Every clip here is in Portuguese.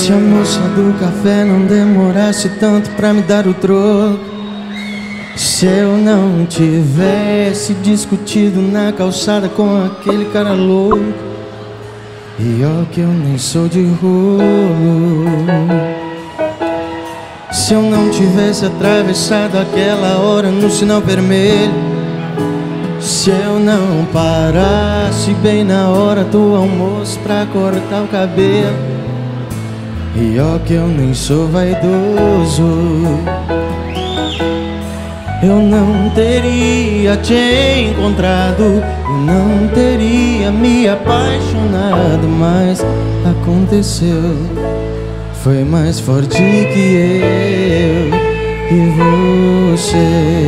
Se a moça do café não demorasse tanto pra me dar o troco, se eu não tivesse discutido na calçada com aquele cara louco, e ó que eu nem sou de rolo. Se eu não tivesse atravessado aquela hora no sinal vermelho, se eu não parasse bem na hora do almoço pra cortar o cabelo, e ó que eu nem sou vaidoso, eu não teria te encontrado, eu não teria me apaixonado, mas aconteceu, foi mais forte que eu e você.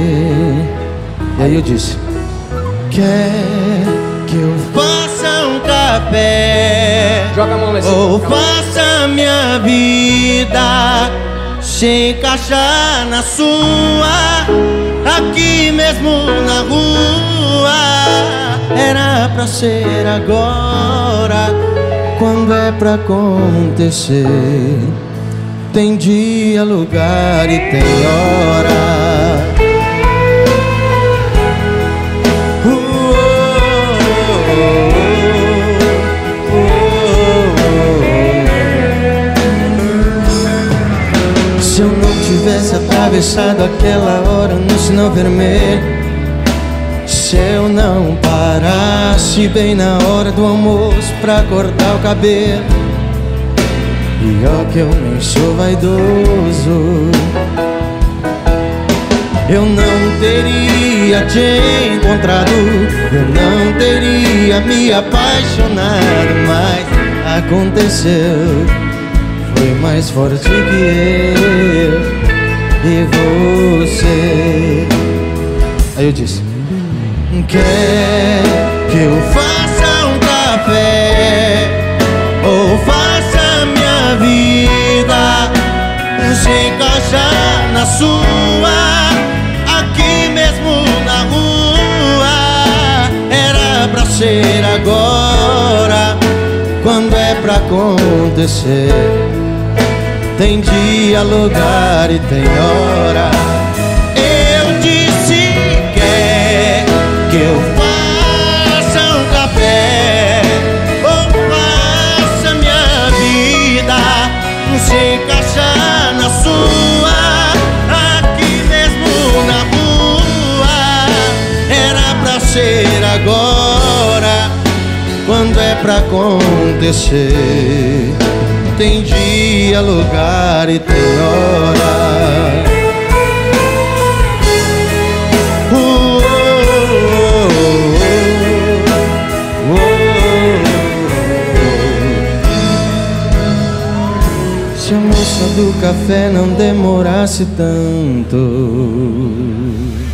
E aí eu disse: quer que eu faça um café? Joga a mão lá em cima. Ou faça minha vida se encaixar na sua, aqui mesmo na rua. Era pra ser agora, quando é pra acontecer. Tem dia, lugar e tem hora. Se eu não tivesse atravessado aquela hora no sinal vermelho, se eu não parasse bem na hora do almoço pra cortar o cabelo, e ó que eu nem sou vaidoso, eu não teria te encontrado, eu não teria me apaixonado, mas aconteceu, foi mais forte que eu e você. Aí eu disse: quer que eu faça um café? Ou faça minha vida se encaixar na sua, aqui mesmo na rua. Era pra ser agora, quando é pra acontecer. Tem dia, lugar e tem hora. Eu disse: quer que eu faça um café? Ou faça minha vida se encaixar na sua, aqui mesmo na rua. Era pra ser agora, quando é pra acontecer. Tem dia, lugar e tem hora. Se a moça do café não demorasse tanto.